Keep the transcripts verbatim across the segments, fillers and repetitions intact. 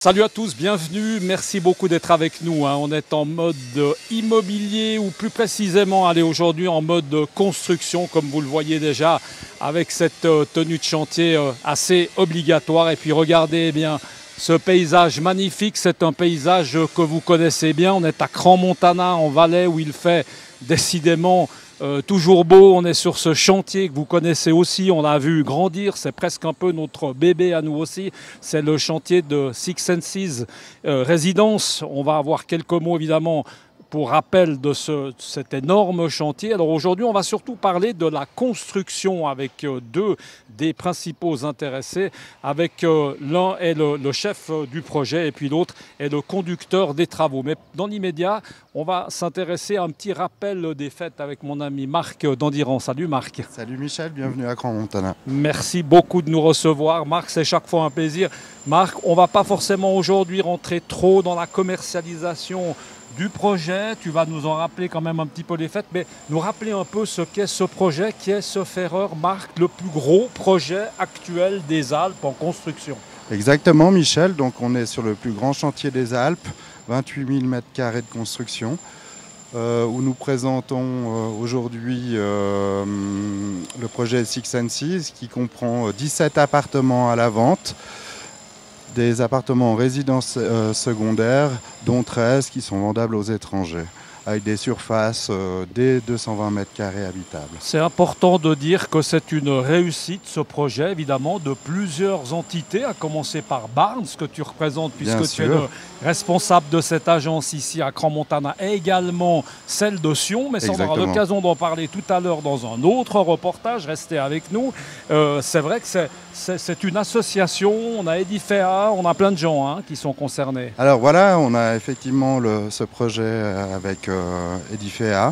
Salut à tous, bienvenue, merci beaucoup d'être avec nous. Hein. On est en mode immobilier ou plus précisément, allez, aujourd'hui en mode construction, comme vous le voyez déjà, avec cette tenue de chantier assez obligatoire. Et puis regardez eh bien ce paysage magnifique, c'est un paysage que vous connaissez bien. On est à Crans-Montana, en Valais, où il fait décidément Euh, toujours beau. On est sur ce chantier que vous connaissez aussi, on l'a vu grandir, c'est presque un peu notre bébé à nous aussi, c'est le chantier de Six Senses euh, Résidence. On va avoir quelques mots évidemment pour rappel de ce, cet énorme chantier. Alors aujourd'hui, on va surtout parler de la construction avec euh, deux des principaux intéressés, avec euh, l'un est le, le chef du projet et puis l'autre est le conducteur des travaux. Mais dans l'immédiat, on va s'intéresser à un petit rappel des fêtes avec mon ami Marc d'Andiran. Salut Marc. Salut Michel, bienvenue à Crans-Montana. Merci beaucoup de nous recevoir. Marc, c'est chaque fois un plaisir. Marc, on ne va pas forcément aujourd'hui rentrer trop dans la commercialisation du projet. Tu vas nous en rappeler quand même un petit peu les fêtes, mais nous rappeler un peu ce qu'est ce projet, qui est, sauf erreur, Marc, le plus gros projet actuel des Alpes en construction. Exactement Michel, donc on est sur le plus grand chantier des Alpes, vingt-huit mille mètres carrés de construction, euh, où nous présentons euh, aujourd'hui euh, le projet Six Senses, qui comprend dix-sept appartements à la vente, des appartements en résidence euh, secondaire, dont treize qui sont vendables aux étrangers, avec des surfaces euh, dès deux cent vingt mètres carrés habitables. C'est important de dire que c'est une réussite, ce projet, évidemment, de plusieurs entités, à commencer par Barnes, que tu représentes, puisque Bien tu es sûr. le responsable de cette agence ici à Crans-Montana, et également celle de Sion, mais ça, on aura l'occasion d'en parler tout à l'heure dans un autre reportage. Restez avec nous. Euh, c'est vrai que c'est, c'est, c'est une association, on a Edifea, on a plein de gens hein, qui sont concernés. Alors voilà, on a effectivement le, ce projet avec euh, Edifea,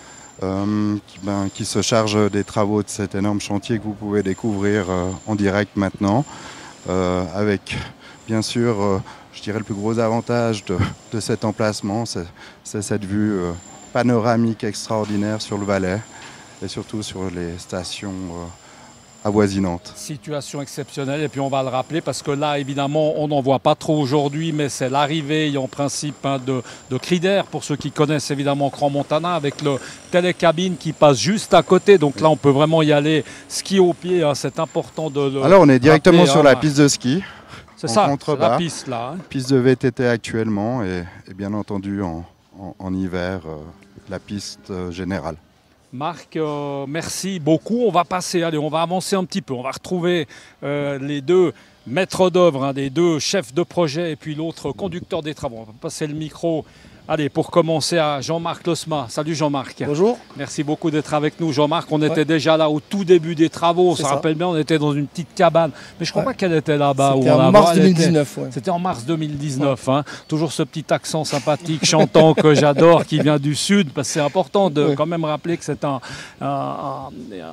euh, qui, ben, qui se charge des travaux de cet énorme chantier que vous pouvez découvrir euh, en direct maintenant, euh, avec bien sûr, euh, je dirais le plus gros avantage de, de cet emplacement, c'est, c'est cette vue euh, panoramique extraordinaire sur le Valais et surtout sur les stations euh, avoisinante. Situation exceptionnelle, et puis on va le rappeler parce que là évidemment on n'en voit pas trop aujourd'hui, mais c'est l'arrivée en principe hein, de, de cris d'air pour ceux qui connaissent évidemment Crans-Montana, avec le télécabine qui passe juste à côté, donc là on peut vraiment y aller ski au pied, hein, c'est important de le Alors on est directement rappeler, sur hein, la piste de ski, c'est en ça, contrebas, la piste là. Hein. Piste de V T T actuellement et, et bien entendu en, en, en hiver euh, la piste euh, générale. Marc, euh, merci beaucoup. On va passer, allez, on va avancer un petit peu. On va retrouver euh, les deux maîtres d'œuvre, hein, les deux chefs de projet et puis l'autre conducteur des travaux. On va passer le micro. Allez, pour commencer à Jean-Marc Losma. Salut Jean-Marc. Bonjour. Merci beaucoup d'être avec nous. Jean-Marc, on était ouais. déjà là au tout début des travaux. On se rappelle bien, on était dans une petite cabane. Mais je crois ouais. pas qu'elle était là-bas. C'était en mars deux mille dix-neuf. Était... Ouais. C'était en mars deux mille dix-neuf. Ouais. Hein. Toujours ce petit accent sympathique, chantant que j'adore, qui vient du Sud. Parce que c'est important de ouais. quand même rappeler que c'est un, un, un,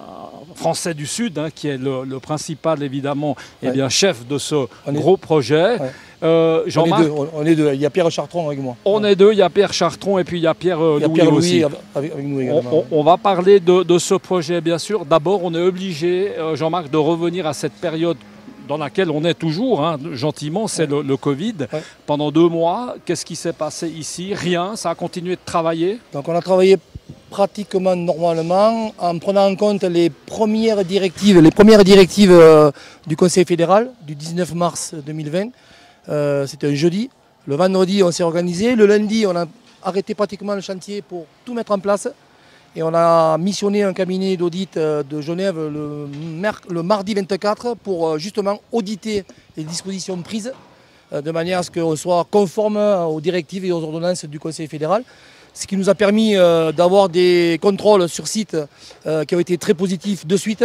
un Français du Sud, hein, qui est le, le principal, évidemment, ouais. eh bien, chef de ce on gros est... projet. Ouais. Euh, Jean-Marc, on est deux, on est deux. Il y a Pierre Chartron avec moi. On ouais. est deux, il y a Pierre Chartron et puis il y a Pierre euh, il y a Louis, Pierre aussi. Louis avec, avec nous également. On, on, on va parler de, de ce projet, bien sûr. D'abord, on est obligé, euh, Jean-Marc, de revenir à cette période dans laquelle on est toujours, hein, gentiment, c'est ouais. le, le Covid. Ouais. Pendant deux mois, qu'est-ce qui s'est passé ici? Rien, ça a continué de travailler. Donc on a travaillé pratiquement normalement en prenant en compte les premières directives, les premières directives euh, du Conseil fédéral du dix-neuf mars deux mille vingt. Euh, c'était un jeudi. Le vendredi, on s'est organisé. Le lundi, on a arrêté pratiquement le chantier pour tout mettre en place. Et on a missionné un cabinet d'audit de Genève le, le mardi vingt-quatre pour justement auditer les dispositions prises de manière à ce qu'on soit conforme aux directives et aux ordonnances du Conseil fédéral. Ce qui nous a permis euh, d'avoir des contrôles sur site euh, qui ont été très positifs de suite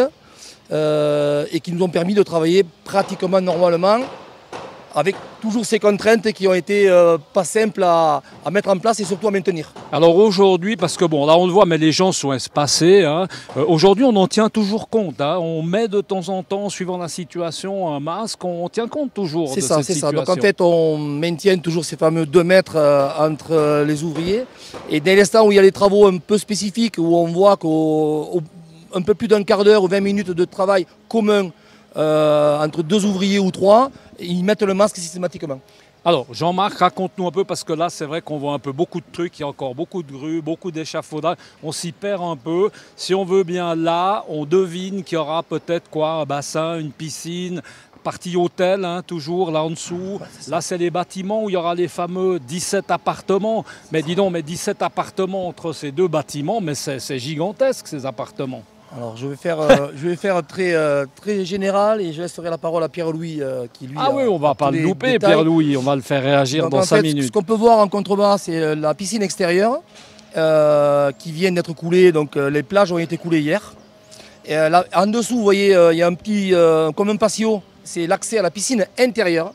euh, et qui nous ont permis de travailler pratiquement normalement, avec toujours ces contraintes qui ont été euh, pas simples à, à mettre en place et surtout à maintenir. Alors aujourd'hui, parce que bon, là on le voit, mais les gens sont espacés, hein, euh, aujourd'hui on en tient toujours compte, hein, on met de temps en temps, suivant la situation, un masque, on tient compte toujours de ça, cette situation. C'est ça, donc en fait on maintient toujours ces fameux deux mètres euh, entre euh, les ouvriers, et dès l'instant où il y a les travaux un peu spécifiques, où on voit qu'un peu plus d'un quart d'heure ou vingt minutes de travail commun euh, entre deux ouvriers ou trois, ils mettent le masque systématiquement. Alors, Jean-Marc, raconte-nous un peu, parce que là, c'est vrai qu'on voit un peu beaucoup de trucs, il y a encore beaucoup de grues, beaucoup d'échafaudages, on s'y perd un peu. Si on veut bien, là, on devine qu'il y aura peut-être quoi, un bassin, une piscine, partie hôtel, hein, toujours là en dessous. Là, c'est les bâtiments où il y aura les fameux dix-sept appartements. Mais dis donc, mais dix-sept appartements entre ces deux bâtiments, mais c'est gigantesque, ces appartements. Alors je vais faire, euh, je vais faire très, euh, très général et je laisserai la parole à Pierre-Louis euh, qui lui. Ah oui, on va pas le louper, Pierre-Louis, on va le faire réagir Donc, dans cinq minutes. Ce qu'on peut voir en contrebas, c'est la piscine extérieure euh, qui vient d'être coulée. Donc euh, les plages ont été coulées hier. Et, euh, là, en dessous, vous voyez, euh, il y a un petit, euh, comme un patio, c'est l'accès à la piscine intérieure.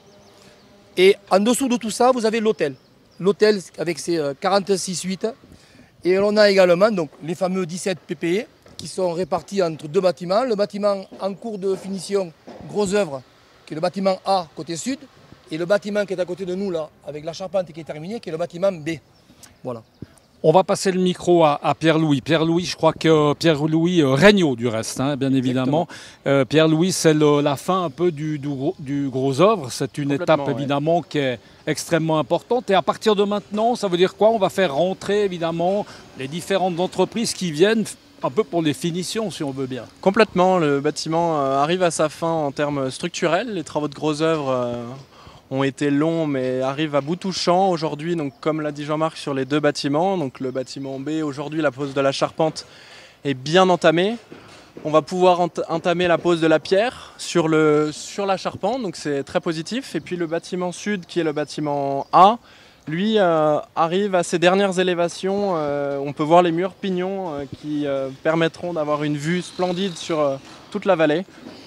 Et en dessous de tout ça, vous avez l'hôtel. L'hôtel avec ses euh, quarante-six suites. Et on a également donc, les fameux dix-sept P P E qui sont répartis entre deux bâtiments. Le bâtiment en cours de finition, gros œuvre, qui est le bâtiment A côté sud, et le bâtiment qui est à côté de nous là, avec la charpente qui est terminée, qui est le bâtiment B. Voilà. On va passer le micro à, à Pierre-Louis. Pierre-Louis, je crois que Pierre-Louis euh, Regnault du reste, hein, bien évidemment. Euh, Pierre-Louis, c'est la fin un peu du, du, gros, du gros œuvre. C'est une étape ouais. évidemment qui est extrêmement importante. Et à partir de maintenant, ça veut dire quoi? On va faire rentrer évidemment les différentes entreprises qui viennent un peu pour les finitions, si on veut bien. Complètement. Le bâtiment euh, arrive à sa fin en termes structurels. Les travaux de gros œuvres euh, ont été longs, mais arrivent à bout touchant aujourd'hui. Donc, comme l'a dit Jean-Marc, sur les deux bâtiments. Donc, le bâtiment B, aujourd'hui, la pose de la charpente est bien entamée. On va pouvoir ent entamer la pose de la pierre sur, le, sur la charpente. Donc, c'est très positif. Et puis, le bâtiment sud, qui est le bâtiment A, lui euh, arrive à ses dernières élévations. Euh, on peut voir les murs pignons euh, qui euh, permettront d'avoir une vue splendide sur euh, toute la vallée.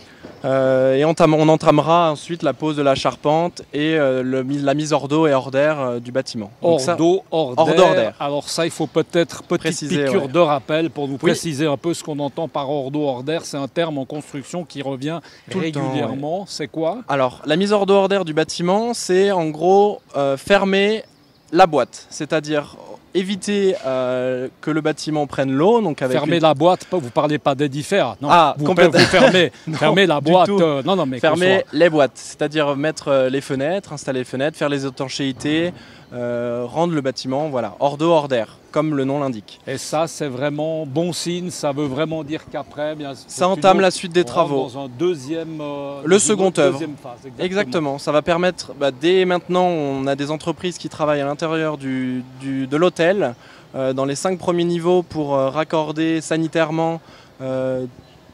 Euh, et on, on entamera ensuite la pose de la charpente et euh, le, la mise hors d'eau et hors d'air euh, du bâtiment. Hors d'eau, hors d'air. Alors ça, il faut peut-être petite préciser, piqûre ouais. de rappel pour nous oui. préciser un peu ce qu'on entend par hors d'eau, hors d'air. C'est un terme en construction qui revient Tout régulièrement. Ouais. C'est quoi? Alors, la mise hors d'eau, hors d'air du bâtiment, c'est en gros euh, fermer la boîte, c'est-à-dire éviter euh, que le bâtiment prenne l'eau. Fermer une... la boîte, vous ne parlez pas d'édifère. Non, ah, vous, vous fermez, non, fermez la boîte. Euh, non, non, mais fermer les boîtes, c'est-à-dire mettre les fenêtres, installer les fenêtres, faire les étanchéités, euh, rendre le bâtiment voilà, hors d'eau, hors d'air, comme le nom l'indique. Et ça, c'est vraiment bon signe. Ça veut vraiment dire qu'après, bien, ça entame la suite des travaux. Dans un deuxième, euh, le second œuvre. Phase, exactement. exactement. Ça va permettre, bah, dès maintenant, on a des entreprises qui travaillent à l'intérieur du, du, de l'hôtel, euh, dans les cinq premiers niveaux pour euh, raccorder sanitairement euh,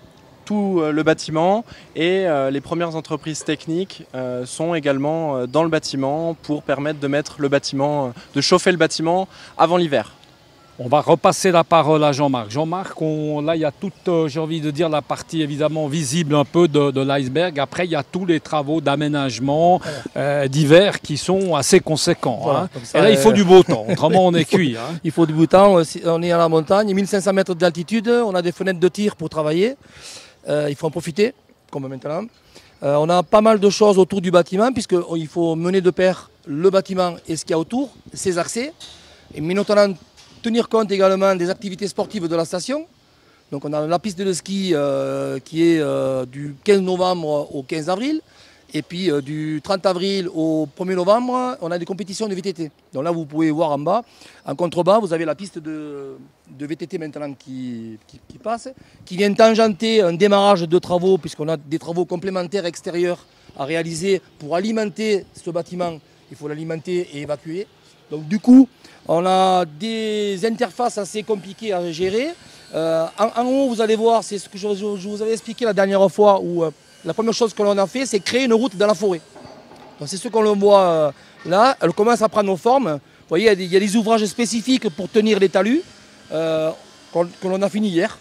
tout le bâtiment, et euh, les premières entreprises techniques euh, sont également euh, dans le bâtiment pour permettre de mettre le bâtiment, euh, de chauffer le bâtiment avant l'hiver. On va repasser la parole à Jean-Marc. Jean-Marc, là, il y a toute, euh, j'ai envie de dire, la partie évidemment visible un peu de, de l'iceberg. Après, il y a tous les travaux d'aménagement voilà. euh, divers qui sont assez conséquents. Voilà, hein. Ça, Et là, euh... il faut du beau temps. Autrement, on est cuit. Hein. Il faut du beau temps. On est à la montagne, mille cinq cents mètres d'altitude. On a des fenêtres de tir pour travailler. Euh, il faut en profiter, comme maintenant. Euh, on a pas mal de choses autour du bâtiment, puisqu'il faut mener de pair le bâtiment et ce qu'il y a autour, ses accès. Et mais notamment tenir compte également des activités sportives de la station. Donc on a la piste de ski euh, qui est euh, du quinze novembre au quinze avril. Et puis euh, du trente avril au premier novembre, on a des compétitions de V T T. Donc là, vous pouvez voir en bas, en contrebas, vous avez la piste de, de V T T maintenant qui, qui, qui passe, qui vient tangenter un démarrage de travaux, puisqu'on a des travaux complémentaires extérieurs à réaliser pour alimenter ce bâtiment. Il faut l'alimenter et évacuer. Donc du coup, on a des interfaces assez compliquées à gérer. Euh, en, en haut, vous allez voir, c'est ce que je, je, je vous avais expliqué la dernière fois, où euh, la première chose que l'on a fait, c'est créer une route dans la forêt. Donc c'est ce qu'on voit euh, là, elle commence à prendre forme. Vous voyez, il y, y a des ouvrages spécifiques pour tenir les talus, euh, que l'on a fini hier.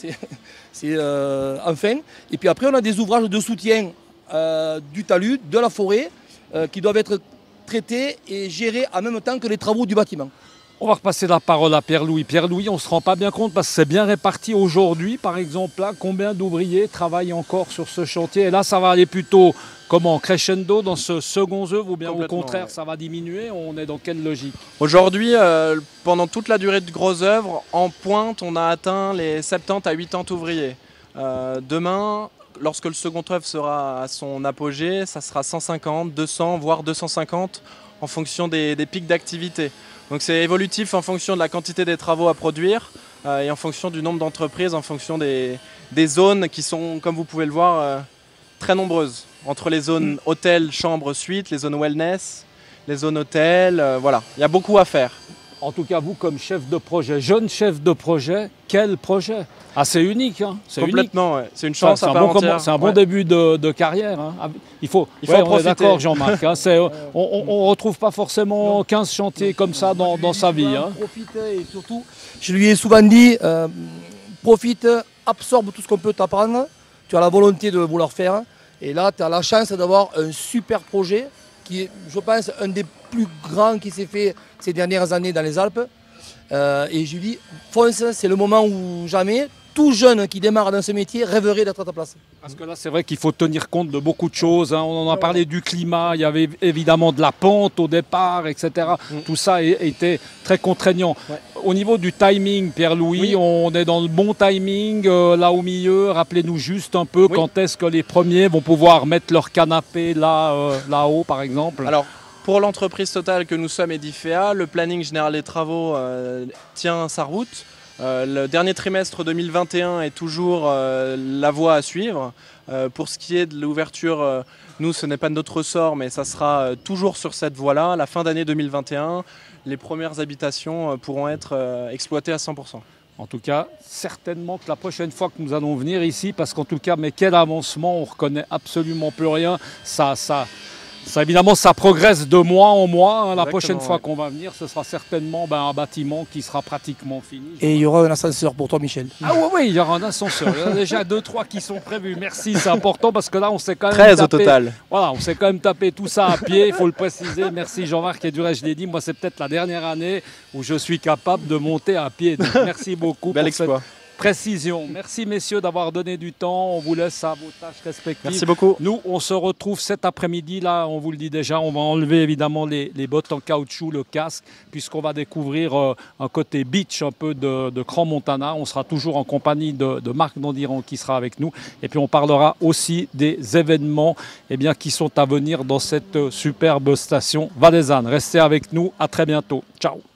C'est euh, enfin. Et puis après, on a des ouvrages de soutien euh, du talus, de la forêt, euh, qui doivent être traités et gérés en même temps que les travaux du bâtiment. On va repasser la parole à Pierre-Louis. Pierre-Louis, on ne se rend pas bien compte parce que c'est bien réparti aujourd'hui, par exemple, là, combien d'ouvriers travaillent encore sur ce chantier? Et là, ça va aller plutôt, comment, crescendo dans ce second œuvre, ou bien au contraire, ouais. ça va diminuer? On est dans quelle logique? Aujourd'hui, euh, pendant toute la durée de gros œuvres, en pointe, on a atteint les soixante-dix à quatre-vingts ouvriers. Euh, demain, lorsque le second œuvre sera à son apogée, ça sera cent cinquante, deux cents, voire deux cent cinquante. en fonction des, des pics d'activité. Donc c'est évolutif en fonction de la quantité des travaux à produire euh, et en fonction du nombre d'entreprises, en fonction des, des zones qui sont, comme vous pouvez le voir, euh, très nombreuses. Entre les zones hôtels, chambres, suites, les zones wellness, les zones hôtels, euh, voilà, il y a beaucoup à faire. En tout cas, vous, comme chef de projet, jeune chef de projet, quel projet? Ah, c'est unique, hein. C'est complètement, ouais. C'est une chance enfin, à part bon entière. C'est un bon ouais. début de, de carrière. Hein. Il faut, Il faut ouais, en on est profiter. d'accord, Jean-Marc. Hein. On ne retrouve pas forcément quinze chantiers comme ça dans, dans sa vie. Hein. Profite et surtout, je lui ai souvent dit, euh, profite, absorbe tout ce qu'on peut t'apprendre. Tu as la volonté de vouloir faire. Et là, tu as la chance d'avoir un super projet qui est, je pense, un des plus grands qui s'est fait ces dernières années dans les Alpes. Euh, et je lui dis, fonce, c'est le moment où jamais tout jeune qui démarre dans ce métier rêverait d'être à ta place. Parce que là, c'est vrai qu'il faut tenir compte de beaucoup de choses. Hein. On en a parlé du climat, il y avait évidemment de la pente au départ, et cetera. Mm. Tout ça était très contraignant. Ouais. Au niveau du timing, Pierre-Louis, oui. on est dans le bon timing, euh, là au milieu. Rappelez-nous juste un peu oui. quand est-ce que les premiers vont pouvoir mettre leur canapé là, euh, là-haut, par exemple. Alors, pour l'entreprise Total que nous sommes, Edifea, le planning général des travaux euh, tient sa route. Euh, le dernier trimestre deux mille vingt et un est toujours euh, la voie à suivre. Euh, pour ce qui est de l'ouverture, euh, nous ce n'est pas notre ressort, mais ça sera euh, toujours sur cette voie-là. À la fin d'année deux mille vingt et un, les premières habitations euh, pourront être euh, exploitées à cent pour cent. En tout cas, certainement que la prochaine fois que nous allons venir ici, parce qu'en tout cas, mais quel avancement, on ne reconnaît absolument plus rien. Ça, ça, Ça, évidemment, ça progresse de mois en mois. Hein. La prochaine fois ouais. qu'on va venir, ce sera certainement ben, un bâtiment qui sera pratiquement fini. Et il y aura un ascenseur pour toi, Michel. Ah oui, oui, il y aura un ascenseur. Il y en a déjà deux, trois qui sont prévus. Merci, c'est important parce que là, on s'est quand même treize tapé, au total. Voilà, on s'est quand même tapé tout ça à pied, il faut le préciser. Merci Jean-Marc. Et du reste, je l'ai dit, moi, c'est peut-être la dernière année où je suis capable de monter à pied. Donc, merci beaucoup Bel pour exploit. cette précision. Merci messieurs d'avoir donné du temps. On vous laisse à vos tâches respectives. Merci beaucoup. Nous, on se retrouve cet après-midi. Là, on vous le dit déjà, on va enlever évidemment les, les bottes en caoutchouc, le casque, puisqu'on va découvrir euh, un côté beach un peu de, de Crans-Montana. On sera toujours en compagnie de, de Marc Dondiran qui sera avec nous. Et puis on parlera aussi des événements eh bien, qui sont à venir dans cette superbe station valaisanne. Restez avec nous. À très bientôt. Ciao.